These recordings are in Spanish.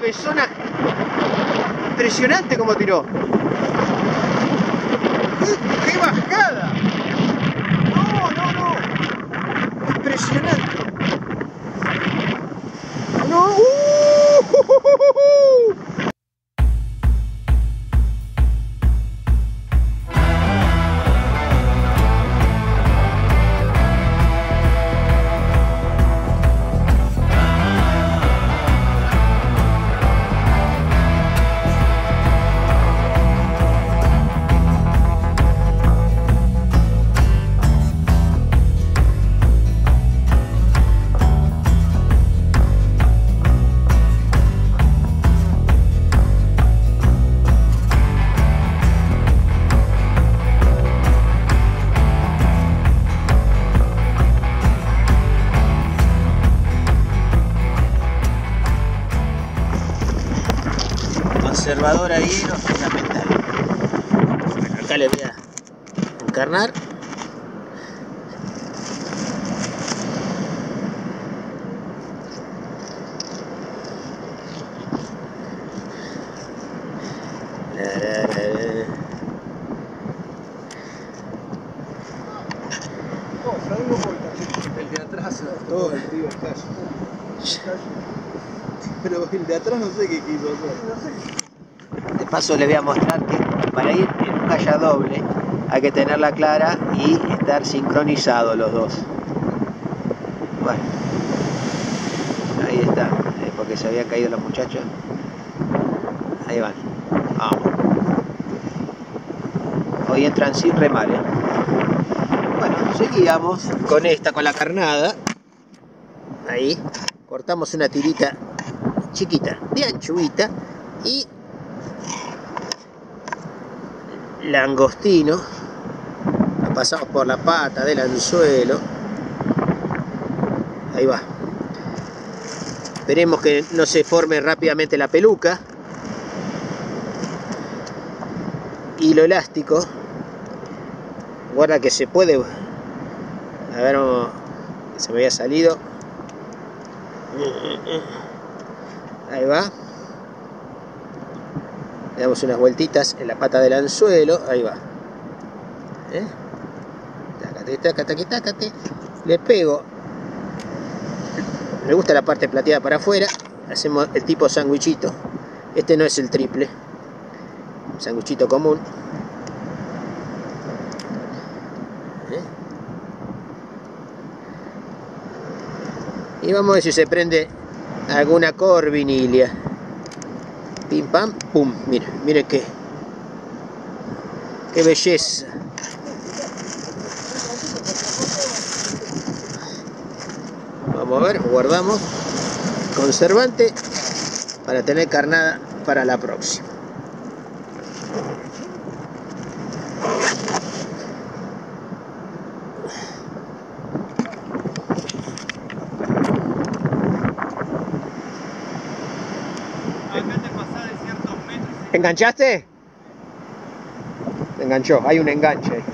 cabezona. Impresionante como tiró. ¡Qué bajada! No. Impresionante. No. Conservador ahí, lo fundamental. Bueno, acá le voy a encarnar. El de atrás, todo el río casi. Pero el de atrás no sé qué quiso hacer. De paso le voy a mostrar que para ir en un calla doble hay que tenerla clara y estar sincronizados los dos. Bueno, ahí está, porque se había caído los muchachos. Ahí van, vamos. Hoy entran sin remar, ¿eh? Bueno, seguíamos con esta, con la carnada. Ahí, cortamos una tirita chiquita de anchuita y langostino, la pasamos por la pata del anzuelo. Ahí va. Esperemos que no se forme rápidamente la peluca. Hilo elástico. Guarda que se puede. A ver, que se me había salido. Ahí va. Le damos unas vueltitas en la pata del anzuelo. Ahí va. Tácate. Le pego. Me gusta la parte plateada para afuera. Hacemos el tipo sándwichito. Este no es el triple. Sándwichito común. Y vamos a ver si se prende alguna corvinilia. Pim pam, pum. Mire qué belleza. Vamos a ver, guardamos conservante para tener carnada para la próxima. ¿Enganchaste? Enganchó, hay un enganche ahí.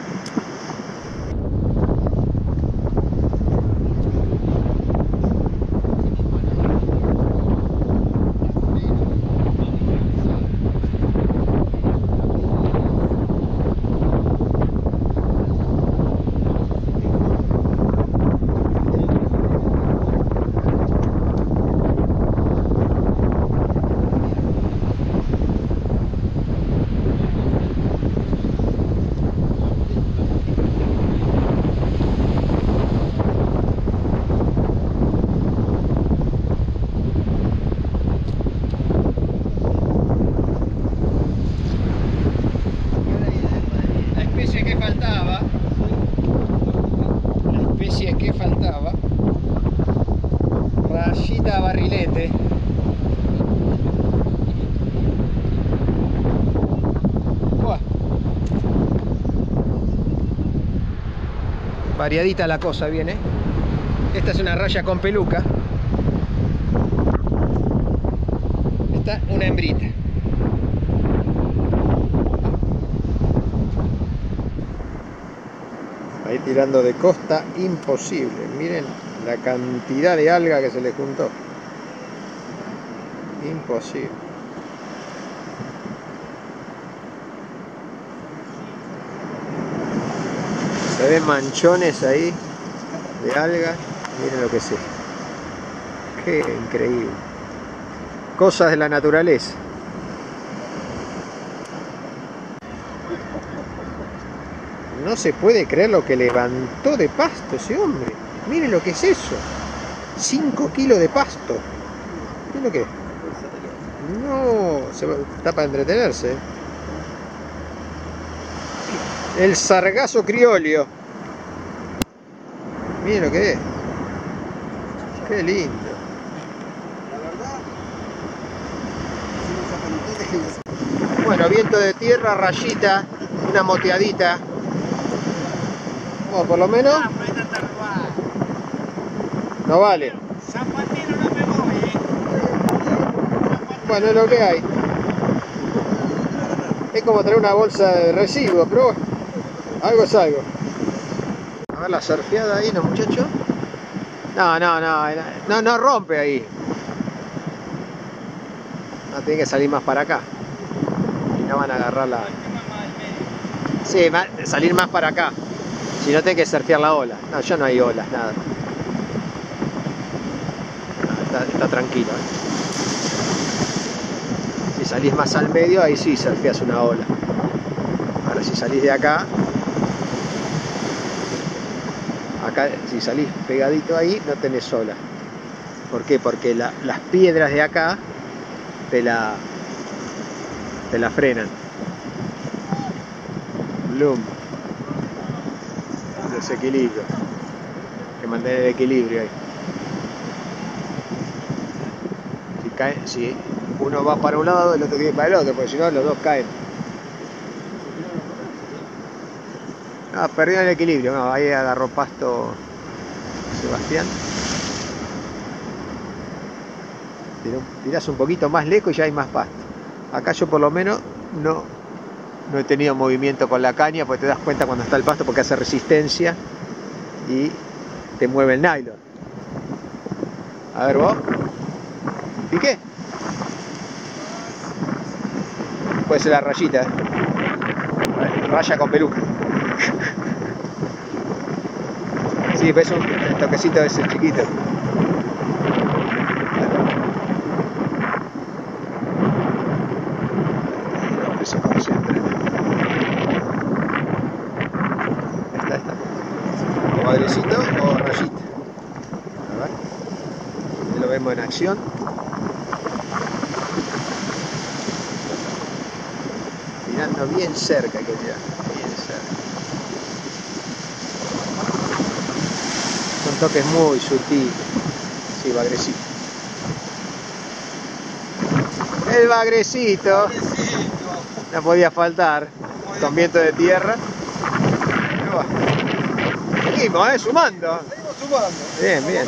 Rayita barrilete. Buah. Variadita la cosa viene. Esta es una raya con peluca. Esta una hembrita. Ahí tirando de costa, imposible. Miren la cantidad de alga que se le juntó. Imposible. Se ven manchones ahí de algas. Miren lo que es esto. Qué increíble. Cosas de la naturaleza. No se puede creer lo que levantó de pasto ese hombre. Miren lo que es eso. 5 kilos de pasto. ¿Miren lo que es? No, está para entretenerse. El sargazo criollo. Miren lo que es. Qué lindo. Bueno, viento de tierra, rayita, una moteadita. Bueno, por lo menos no vale. Bueno, es lo que hay. Es como traer una bolsa de residuos, pero bueno, algo es algo. A ver la surfeada ahí, ¿no, muchachos? No rompe ahí. No, tiene que salir más para acá. Y no van a agarrar la... Sí, salir más para acá. Si no, tengo que surfear la ola. No, ya no hay olas, nada. No, está tranquilo, ¿eh? Si salís más al medio, ahí sí surfeas una ola. Ahora si salís de acá, si salís pegadito ahí, no tenés ola. ¿Por qué? Porque las piedras de acá te la frenan. Bloom. Desequilibrio. Hay que mantener el equilibrio ahí. Si uno va para un lado, el otro tiene para el otro, porque si no los dos caen. Perdieron el equilibrio. No, ahí agarró pasto Sebastián. Tirás un poquito más lejos y ya hay más pasto. Acá yo por lo menos no he tenido movimiento con la caña, porque te das cuenta cuando está el pasto, porque hace resistencia y te mueve el nylon. A ver vos. ¿Piqué? Puede ser la rayita. Raya con peluca. Sí, ves un toquecito de ese chiquito. Se concentra. Está. O madrecito o rayita. A ver. Ahí lo vemos en acción. Mirando bien cerca, hay que tirar. Bien cerca. Son toques muy sutiles. Sí, bagrecito. El bagrecito. No podía faltar, con viento de tierra. Seguimos, sumando. Seguimos sumando. Bien, bien.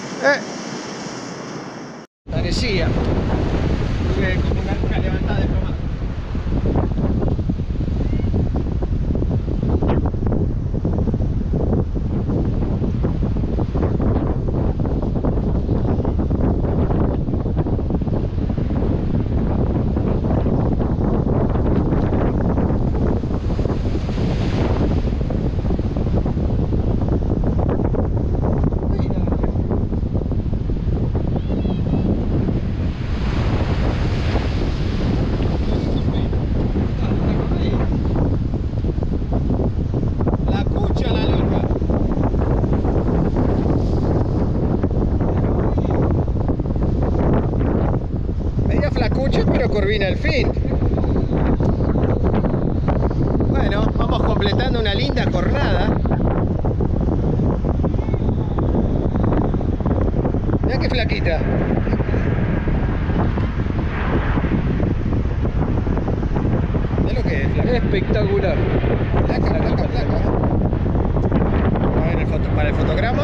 Parecía. Como una levantada de plomada. Pero corvina al fin. Bueno, vamos completando una linda jornada. Mirá qué flaquita. Mirá lo que es, flaca. Espectacular. Flaca. Vamos a ver para el fotograma.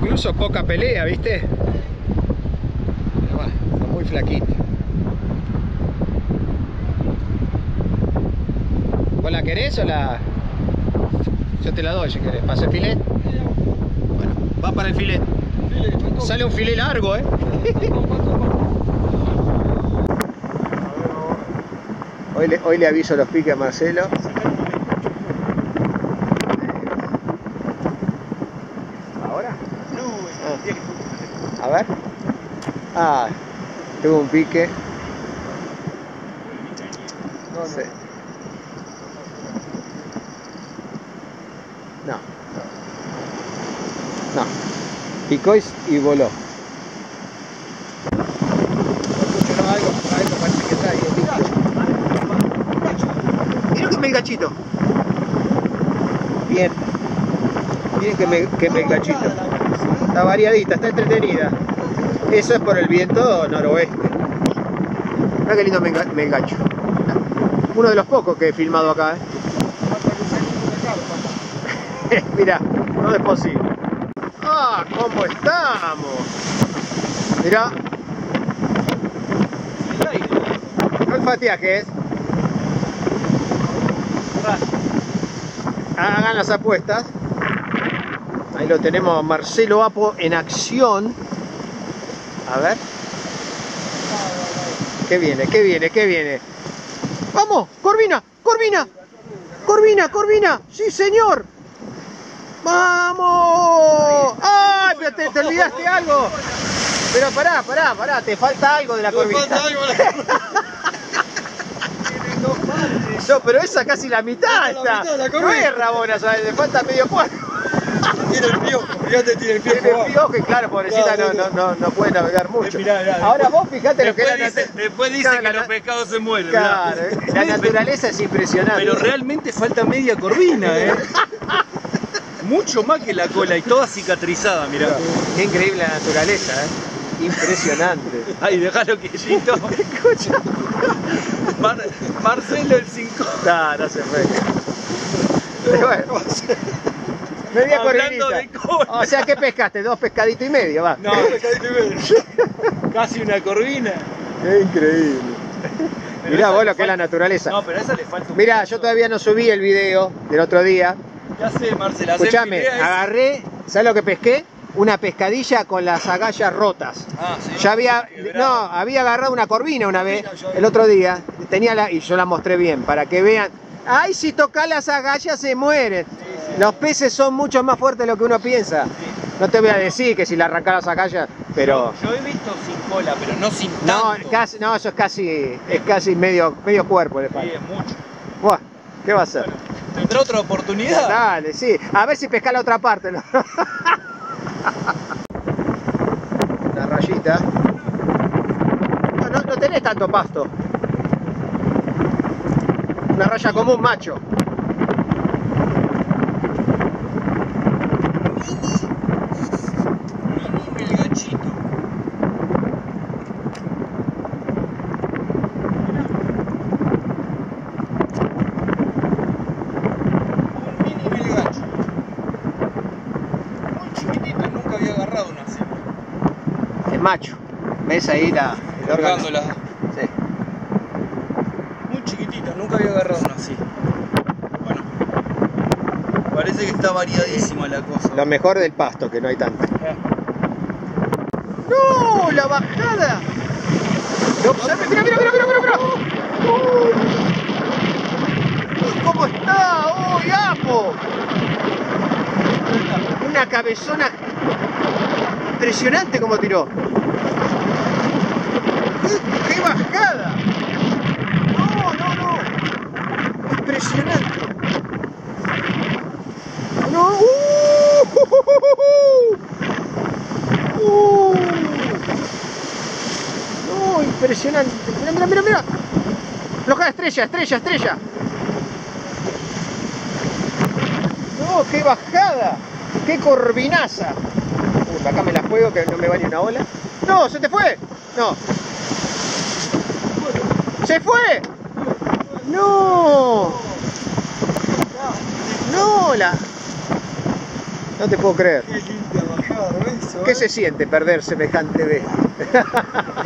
Incluso poca pelea, ¿viste? Pero bueno, está muy flaquito. ¿Vos la querés o la...? Yo te la doy si querés. ¿Pasa el filet? Bueno, va para el filet. Sale un filet largo, ¿eh? Hoy le aviso los piques a Marcelo. ¿Ahora? No, a ver. Ah, tuvo un pique. Sí. No. Picó y voló. Escucho, algo parece que está ahí. Mira que me el gachito. Bien. Miren que me el gachito. Está variadita, está entretenida. Eso es por el viento noroeste. Mira qué lindo me el gacho. Uno de los pocos que he filmado acá, Mirá, no es posible. ¡Ah! ¿Cómo estamos? Mirá. ¿Qué olfateaje es? Hagan las apuestas. Ahí lo tenemos a Marcelo Apo en acción. A ver. ¿Qué viene? ¿Qué viene? ¿Qué viene? ¡Vamos! ¡Corvina! ¡Corvina! ¡Corvina! ¡Corvina! ¡Sí, señor! ¡Vamos! ¡Ay! Pero te olvidaste algo. Pero pará. Te falta algo de la corvina. No, pero esa casi la mitad está. No es Rabona, ¿sabes? Le falta medio cuadro. Tiene el piojo, fíjate, tiene el piojo. Tiene el piojo y claro, pobrecita no puede navegar mucho. Mirá. Ahora vos fijate lo que es después dice que los pescados se mueren. Claro, la naturaleza es impresionante. Pero realmente falta media corvina, Mucho más que la cola y toda cicatrizada, mirá. Qué increíble la naturaleza, Impresionante. Ay, déjalo quietito. Escucha. Marcelo el 5. No se fue. Pero bueno. Media corvinita. O sea, ¿qué pescaste? 2 pescaditos y medio, va. No, 2 pescaditos y medio. Casi una corvina. Qué increíble. Mirá vos lo que es la naturaleza. No, pero a esa le falta un Mirá, yo todavía no subí el video del otro día. Ya sé, Marcela. Escuchame, agarré, ¿sabes lo que pesqué? Una pescadilla con las agallas rotas. Ah, sí. Ya había agarrado una corvina una vez, el otro día, y yo la mostré bien, para que vean. ¡Ay, si tocas las agallas se mueren! Sí. Los peces son mucho más fuertes de lo que uno piensa. Sí. No te voy a decir que si le arrancas las agallas, pero... Yo he visto sin cola, pero no sin tanto. No, eso es casi medio cuerpo le falta. Sí, es mucho. Buah, ¿qué va a hacer? Bueno, ¿tendrá otra oportunidad? Dale, sí. A ver si pesca la otra parte, ¿no? Una rayita. No tenés tanto pasto. Una raya común, macho. Mini el gachito. Un mini el gacho. Muy chiquitito, nunca había agarrado una así. Es macho. ¿Ves ahí el órgano? Sí. Muy chiquitita, nunca había agarrado una así. Bueno, parece que está variadísima la cosa. Lo mejor del pasto, que no hay tanto. ¡No! ¡La bajada! ¡Mira! ¿Cómo está? ¡Uy, Apo! Una cabezona impresionante como tiró. ¡Qué bajada! No. Impresionante. No. No, impresionante. Mira. Floja, estrella. No, qué bajada. Qué corvinaza. Acá me la juego que no me va ni una ola. No, se te fue. No. ¡Se fue! ¡No! ¡No! No te puedo creer. Qué linda bajada, ¿ves? ¿Qué se siente perder semejante bestia?